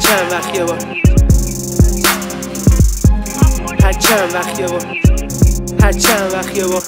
چند وقت یه بار، هر چند وقت یه بار، هر چند وقت یه بار.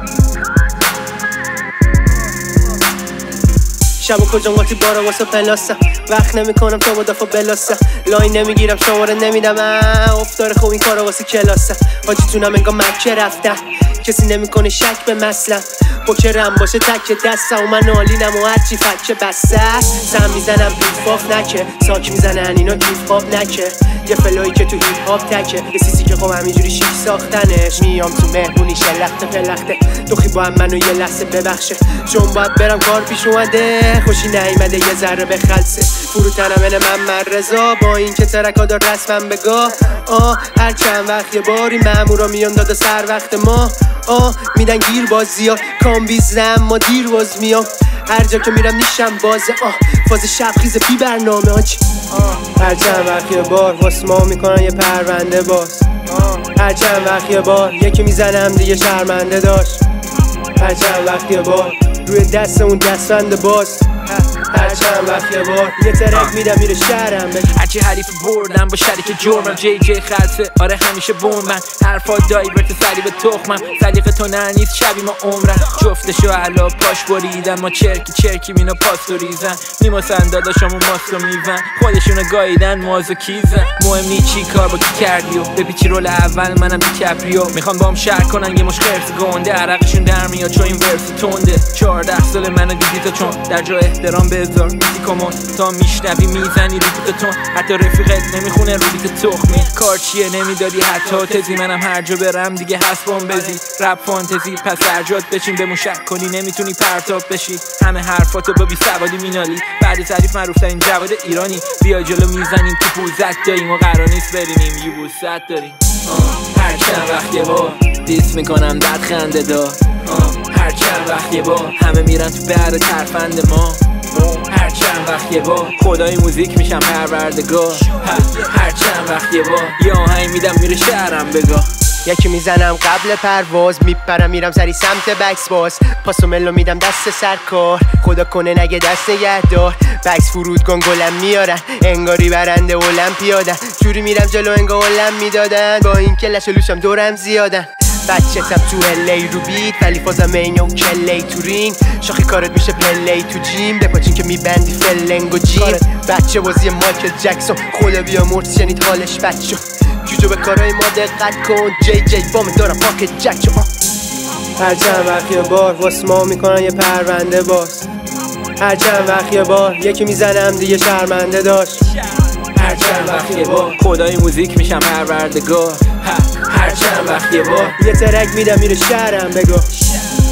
شب و کجا قاطی بارا واسه پلاستم، وقت نمی کنم تا با دفعه بلاستم، لاین نمیگیرم شماره نمیدم، افتار خوب این کارا واسه کلاستم. حاجی تونم انگار مکه رفتم، کسی نمیکنه شک به مثلم، پوکرم باشه تک دستم و من آلینم و هرچی فکه بسته. زن میزنم بیفاف نکه، ساک میزنن اینا کیف پاپ نکه، یه فلایی که تو هیپ هاپ تکه، یه سیسی که خب همینجوری شیک ساختنش. میام تو مهمونی شلخته پلخته، دوخی با هم منو یه لحظه ببخشه، چون باید برم کار پیش اومده، خوشی نیومده یه ذره به خلصه. فروتنم من رضا با این که ترکا دار رسمم بگاه. هر چند وقت یه باری مامورا میان دادا سر وقت ما، میدن گیر بازیا کام بیزم ما دیر باز میام، هر جا که میرم نیشم بازه. فاز شب خیزه بی برنامه هاچی. هر چند وقت یه بار واسه ما میکنن یه پرونده باز، هر چند وقت یه بار یکی میزنم دیگه شرمنده داشت، هر چند وقت یه بار روی دست اون دستبند باز، هر چند وقت یه بار یه ترک میدم میره شهرم. هرچی حریف بردم با شریک جرمم، جی جی خلصه آره همیشه بومن، حرفا دایورت سری به تخمم، سلیقه تو نه نیست شبی ما عمرن، جفتشو علا پاش بریدن، ما چرکی مینا پاستو ریزن، میماسن داداشامو ماستو میون، خودشونو گاییدن مازو کیزن، مهم نی چی کار با کی کردی و بپیچی رول اول منم دیکپریو، میخوان بام شهر کنن یه مش خرس گنده، عرقشون در میاد چون این ورس تنده، 14 سال منو دیدی تا چون در جا احترام بذار میسی کمون، تا میشنوی میزنی ریپوتتون، حتی رفیقت نمیخونه رولیت تخمی، کار چیه نمیدادی حتی تزی، منم هر جا برم دیگه هست بام بزی، رپ فانتزی پس درجات بچین به موشک کنی نمیتونی پرتاب بشی، همه حرفاتو با بی سوادی مینالی، بعد تعریف معروف ترین جواد ایرانی، بیا جلو میزنیم تو پوزت داریم و قرار نیست برینیم یوبوست داریم. هر چند وقت یه بار دیس میکنم دد خنده دار، هر چند وقت یه بار همه میرن تو بر ترفند ما، هر چند وقت یه بار خدای موزیک میشم پروردگار، هر چند وقت یه بار یه آهنگ میدم میره شهرم بگاه، یکی میزنم قبل پرواز، میپرم میرم سری سمت بکس باز، پاسو ملو میدم دست سرکار، خدا کنه نگه دست نگهدار، بکس فرودگان گلم میارن انگاری برنده المپیادن، جوری میرم جلو انگار علم میدادن، با این که لش و لوشم دورم زیادن، بچه‌تم تو الی رو بیت ولی فازم اینو کلی تو رینگ، شاخی کارت میشه پلی تو جیم، بپاچین که میبندی فلنگ و جیم، بچه بازی مایکل جکسون خدا بیا مرد شنید حالش بچه، جوجو به کارهای ما دقت کن، جی جی بام دارم پاکت جک. هر چند وقت یه بار واسه ما میکنن یه پرونده باز، هر چند وقت یه بار یکی میزنم دیگه شرمنده داشت، هر چند وقت یه بار خدای موزیک میشم پروردگار، هر چند وقت یه بار یه ترک میدم میره شهرم بگو.